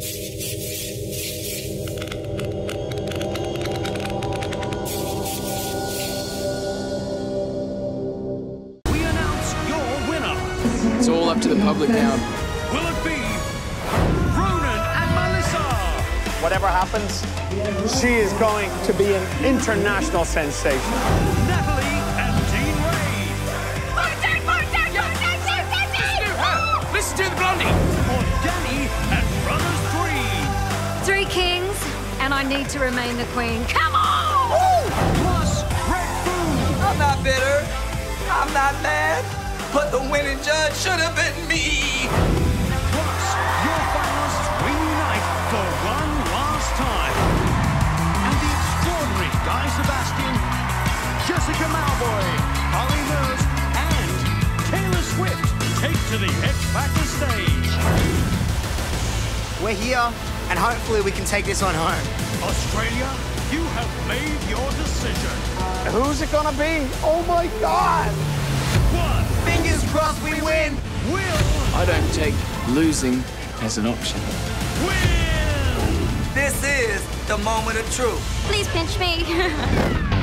It's all up to the public now. Will it be Ronan and Melissa? Whatever happens, she is going to be an international sensation. Natalie and Dean Ray. Listen to the Blondie. Or Danny and Brothers 3 kings, and I need to remain the queen. Come on! 3. Plus Red Food. I'm not bitter. I'm not mad. But the winning judge should have been me. Plus your finalists reunite for one last time. And the extraordinary Guy Sebastian, Jessica Malboy, Holly Nurse, and Taylor Swift take to the X Factor stage. We're here, and hopefully we can take this one home. Australia, you have made your decision. Who's it gonna be? Oh my God! 1. Fingers crossed we win. Will I don't take losing as an option. win. This is the moment of truth. Please pinch me.